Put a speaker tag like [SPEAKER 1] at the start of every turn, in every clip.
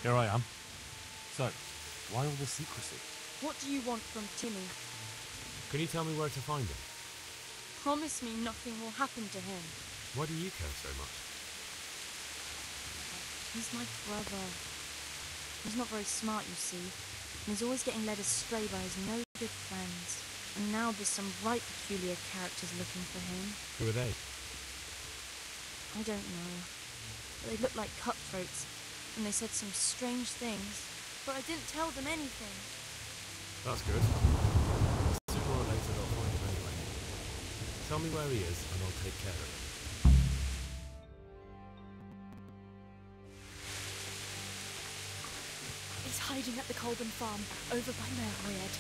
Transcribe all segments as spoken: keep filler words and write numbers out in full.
[SPEAKER 1] Here I am. So, why all the secrecy?
[SPEAKER 2] What do you want from Timmy?
[SPEAKER 1] Can you tell me where to find him?
[SPEAKER 2] Promise me nothing will happen to him.
[SPEAKER 1] Why do you care so much?
[SPEAKER 2] He's my brother. He's not very smart, you see. And he's always getting led astray by his no-good friends. And now there's some right peculiar characters looking for him.
[SPEAKER 1] Who are they?
[SPEAKER 2] I don't know. But they look like cutthroats. And they said some strange things. But I didn't tell them anything.
[SPEAKER 1] That's good. Sooner or later they'll find him anyway. Tell me where he is and I'll take care of it.
[SPEAKER 3] He's hiding at the Kolben farm, over by Merhoyed.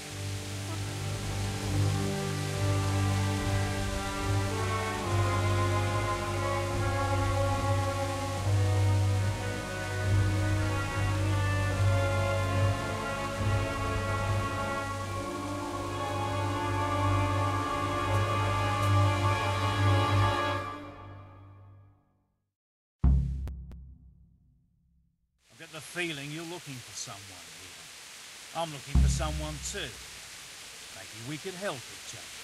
[SPEAKER 4] I get the feeling you're looking for someone here. I'm looking for someone too. Maybe we could help each other.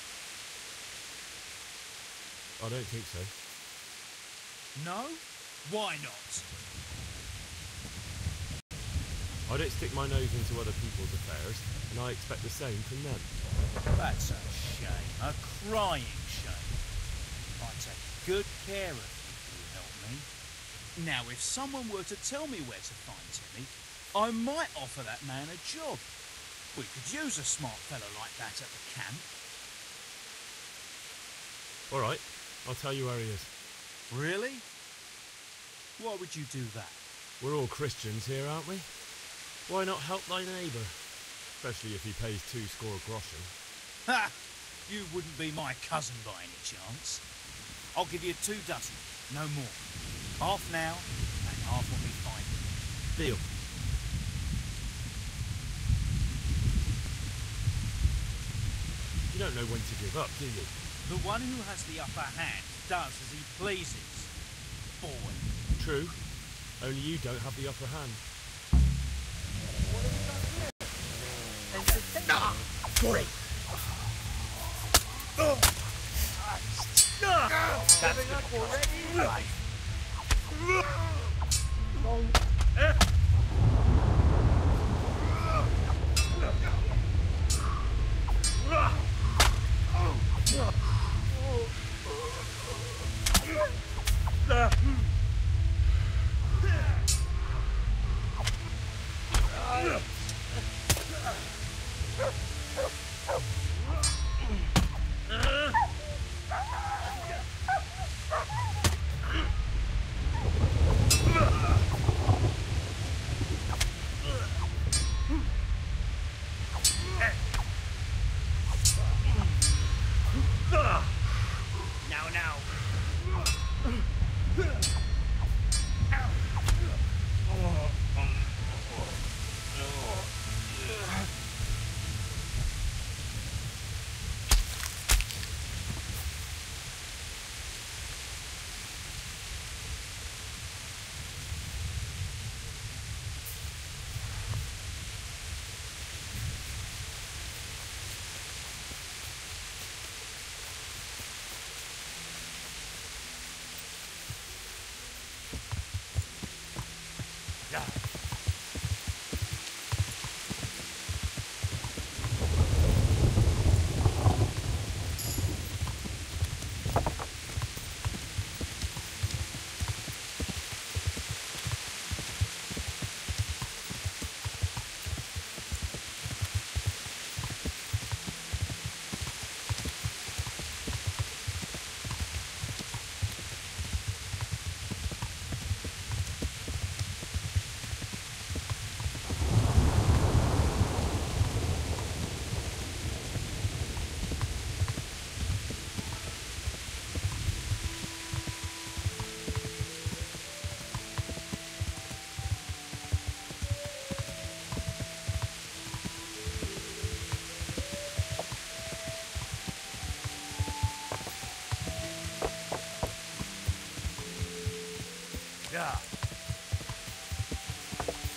[SPEAKER 1] I don't think so.
[SPEAKER 4] No? Why not?
[SPEAKER 1] I don't stick my nose into other people's affairs, and I expect the same from them.
[SPEAKER 4] That's a shame. A crying shame. I take good care of you if you help me. Now, if someone were to tell me where to find Timmy, I might offer that man a job. We could use a smart fellow like that at the camp.
[SPEAKER 1] All right, I'll tell you where he is.
[SPEAKER 4] Really? Why would you do that?
[SPEAKER 1] We're all Christians here, aren't we? Why not help thy neighbour? Especially if he pays two score groschen.
[SPEAKER 4] Ha! You wouldn't be my cousin by any chance. I'll give you two dozen, no more. Half now, and half when we find him.
[SPEAKER 1] Deal. You don't know when to give up, do you?
[SPEAKER 4] The one who has the upper hand does as he pleases. Boy.
[SPEAKER 1] True. Only you don't have the upper hand.
[SPEAKER 4] Ah, great. That's good. Right. Now, now. Yeah.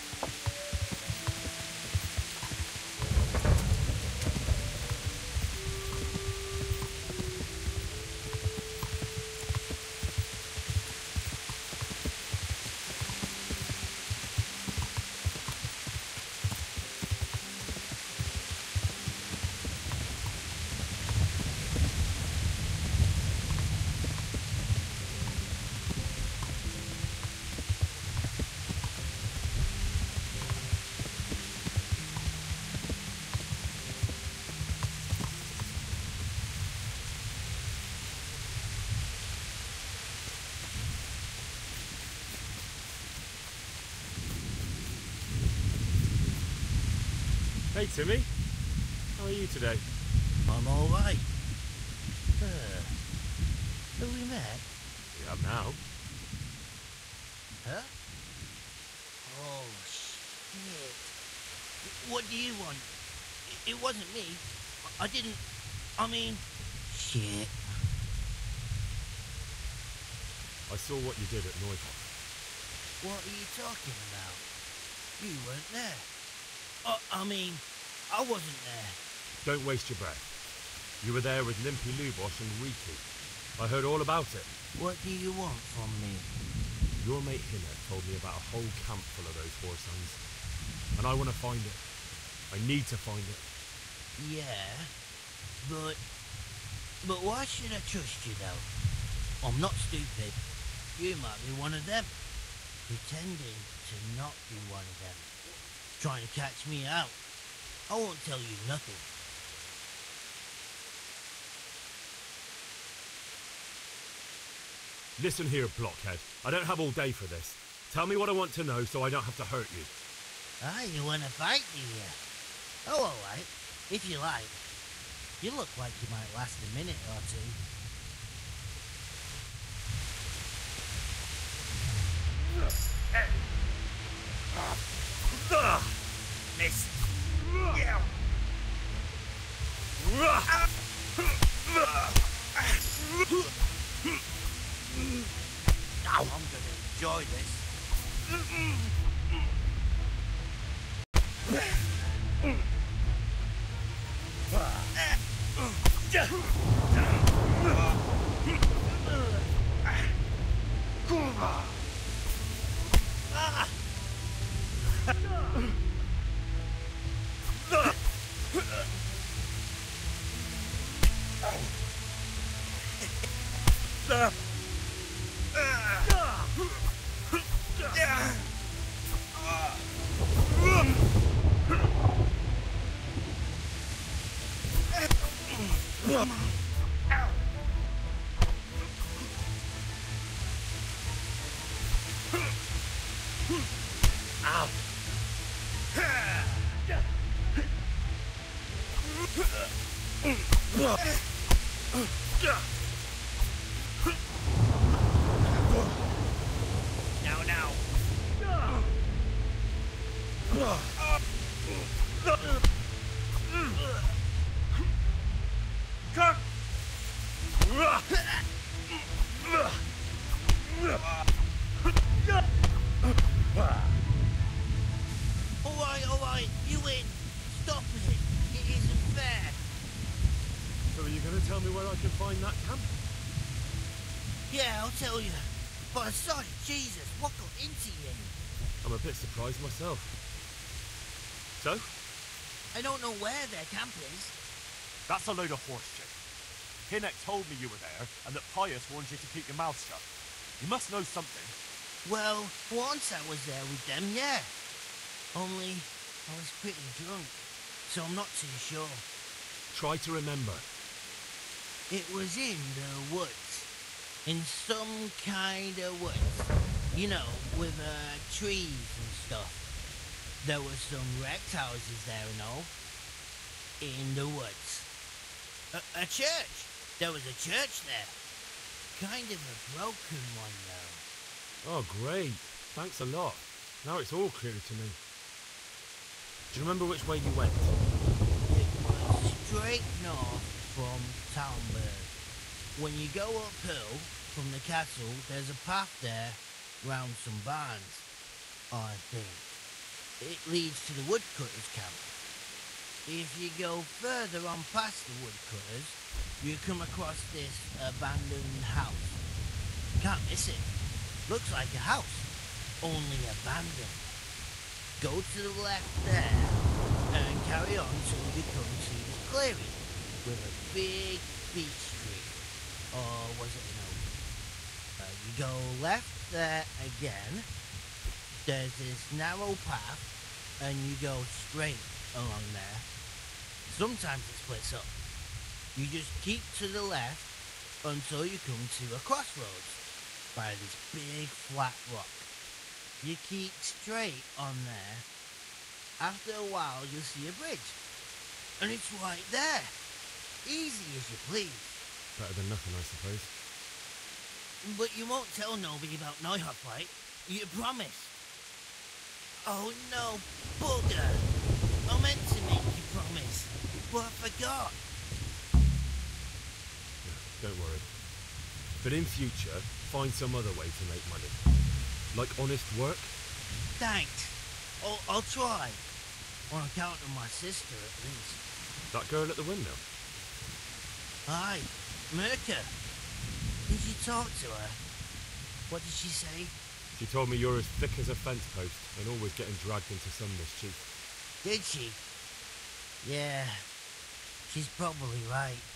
[SPEAKER 1] Hey, Timmy. How are you today?
[SPEAKER 5] I'm alright. Uh, have we met?
[SPEAKER 1] We have now.
[SPEAKER 5] Huh? Oh, shit. What do you want? It, it wasn't me. I, I didn't... I mean... Shit.
[SPEAKER 1] I saw what you did at Morcock.
[SPEAKER 5] What are you talking about? You weren't there. Uh, I mean, I wasn't there.
[SPEAKER 1] Don't waste your breath. You were there with Limpy Lubosh and Riki. I heard all about it.
[SPEAKER 5] What do you want from me?
[SPEAKER 1] Your mate Hinner told me about a whole camp full of those four sons. And I want to find it. I need to find it.
[SPEAKER 5] Yeah, but... But why should I trust you, though? I'm not stupid. You might be one of them. Pretending to not be one of them. Trying to catch me out. I won't tell you nothing.
[SPEAKER 1] Listen here, blockhead. I don't have all day for this. Tell me what I want to know so I don't have to hurt you.
[SPEAKER 5] Ah, you want to fight, do you? Oh, all right. If you like. You look like you might last a minute or two.
[SPEAKER 4] Miss.
[SPEAKER 5] Now I'm gonna enjoy this.
[SPEAKER 4] Now, now. Come.
[SPEAKER 5] Alright, alright, you win. Stop it. It isn't fair.
[SPEAKER 1] So are you going to tell me where I can find that camp?
[SPEAKER 5] Yeah, I'll tell you. But sorry, Jesus, what got into you?
[SPEAKER 1] I'm a bit surprised myself. So?
[SPEAKER 5] I don't know where their camp is.
[SPEAKER 6] That's a load of horseshit. Hinnock told me you were there, and that Pius warned you to keep your mouth shut. You must know something.
[SPEAKER 5] Well, once I was there with them, yeah. Only, I was pretty drunk, so I'm not too sure.
[SPEAKER 1] Try to remember.
[SPEAKER 5] It was in the woods. In some kind of woods. You know, with uh, trees and stuff. There were some wrecked houses there and all. In the woods. A, a church. There was a church there. Kind of a broken one, though.
[SPEAKER 1] Oh, great. Thanks a lot. Now it's all clear to me. Do you remember which way you went?
[SPEAKER 5] It was straight north from Townburg. When you go uphill from the castle, there's a path there round some barns, I think. It leads to the woodcutters' camp. If you go further on past the woodcutters, you come across this abandoned house. Can't miss it. Looks like a house, only abandoned. Go to the left there, and carry on till you come to this clearing, with a big beech tree. Or was it an oak? Uh, you go left there again, there's this narrow path, and you go straight along there. Sometimes it splits up. You just keep to the left until you come to a crossroads by this big flat rock. You keep straight on there, After a while, you'll see a bridge. And it's right there. Easy as you please.
[SPEAKER 1] Better than nothing, I suppose.
[SPEAKER 5] But you won't tell nobody about Neuhoff, right? You promise. Oh no, bugger. I meant to make you promise, but I forgot.
[SPEAKER 1] Don't worry. But in future, find some other way to make money. Like honest work?
[SPEAKER 5] Thanks. I'll, I'll try. On account of my sister, at least.
[SPEAKER 1] That girl at the windmill?
[SPEAKER 5] Hi, Mirka. Did you talk to her? What did she say?
[SPEAKER 1] She told me you're as thick as a fence post and always getting dragged into some mischief.
[SPEAKER 5] Did she? Yeah, she's probably right.